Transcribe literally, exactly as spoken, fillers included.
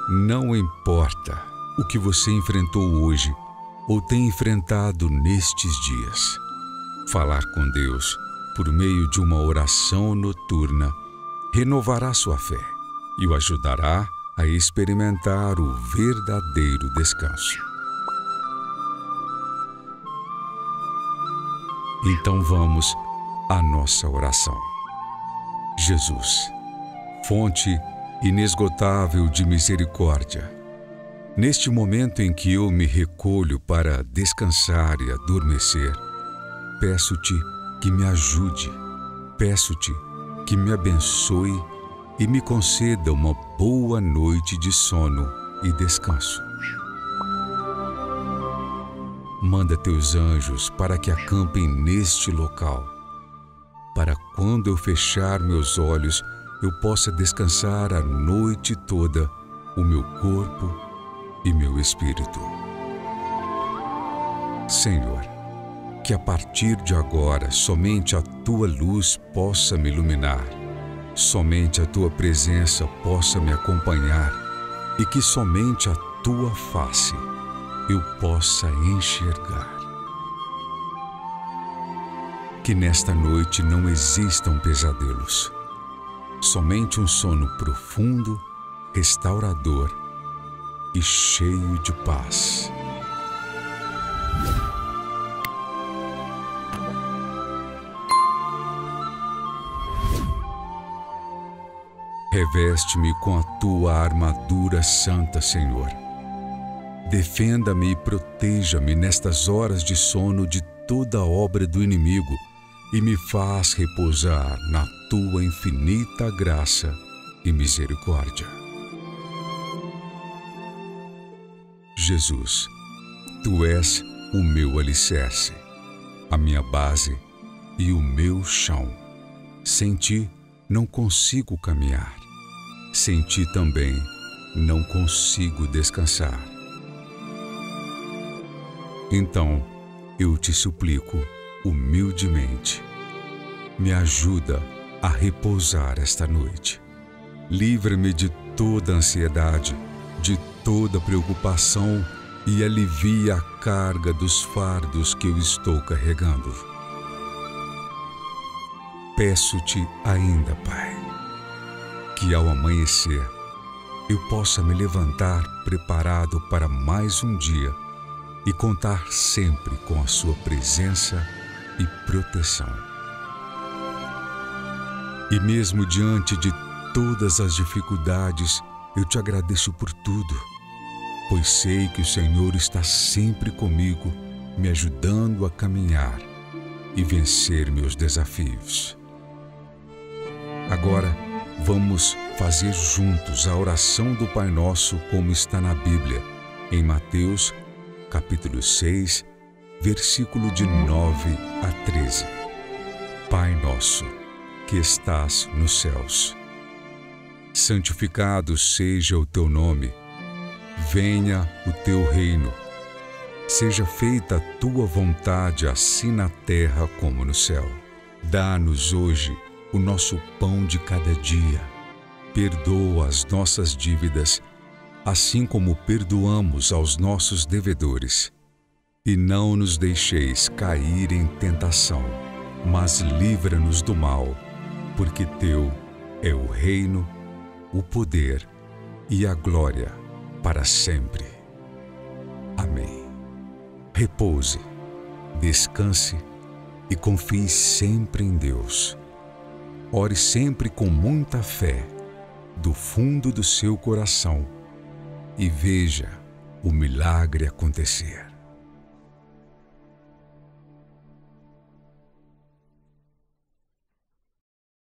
Não importa o que você enfrentou hoje ou tem enfrentado nestes dias. Falar com Deus por meio de uma oração noturna renovará sua fé e o ajudará a experimentar o verdadeiro descanso. Então vamos à nossa oração. Jesus, fonte inesgotável de misericórdia, neste momento em que eu me recolho para descansar e adormecer, peço-te que me ajude, peço-te que me abençoe e me conceda uma boa noite de sono e descanso. Manda teus anjos para que acampem neste local, para quando eu fechar meus olhos, eu possa descansar a noite toda o meu corpo e meu espírito. Senhor, que a partir de agora somente a Tua luz possa me iluminar, somente a Tua presença possa me acompanhar e que somente a Tua face eu possa enxergar. Que nesta noite não existam pesadelos, somente um sono profundo, restaurador e cheio de paz. Reveste-me com a Tua armadura santa, Senhor. Defenda-me e proteja-me nestas horas de sono de toda obra do inimigo e me faz repousar na Tua infinita graça e misericórdia. Jesus, Tu és o meu alicerce, a minha base e o meu chão. Sem Ti não consigo caminhar. Sem Ti também não consigo descansar. Então, eu te suplico humildemente, me ajuda a repousar esta noite. Livra-me de toda ansiedade, de toda preocupação e alivia a carga dos fardos que eu estou carregando. Peço-te ainda, Pai, que ao amanhecer eu possa me levantar preparado para mais um dia e contar sempre com a Sua presença e proteção. E mesmo diante de todas as dificuldades, eu te agradeço por tudo, pois sei que o Senhor está sempre comigo, me ajudando a caminhar e vencer meus desafios. Agora, vamos fazer juntos a oração do Pai Nosso como está na Bíblia, em Mateus, capítulo seis, versículo de nove a treze. Pai nosso, que estás nos céus, santificado seja o Teu nome. Venha o Teu reino. Seja feita a Tua vontade, assim na terra como no céu. Dá-nos hoje o nosso pão de cada dia. Perdoa as nossas dívidas, assim como perdoamos aos nossos devedores. E não nos deixeis cair em tentação, mas livra-nos do mal, porque Teu é o reino, o poder e a glória para sempre. Amém. Repouse, descanse e confie sempre em Deus. Ore sempre com muita fé, do fundo do seu coração, e veja o milagre acontecer.